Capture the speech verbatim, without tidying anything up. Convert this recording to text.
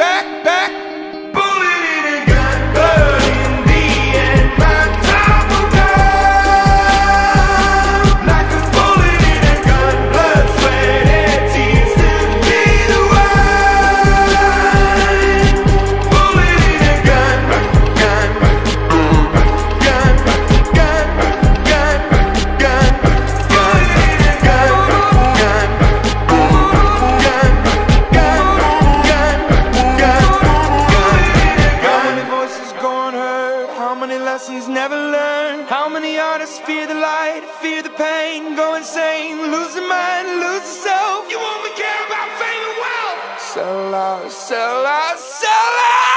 back, back. Bullet in a gun, blood in the end. My time will come like a bullet in a gun. Blood, sweat, and tears to be the one. Bullet in a gun, gun, gun, gun, gun, gun, gun, gun, gun, gun, how many voices gone heard? How many lessons never learned? How many artists fear the light, fear the pain, go insane, lose their mind, lose their self? You only care about fame and wealth. Sell out, sell out, sell out.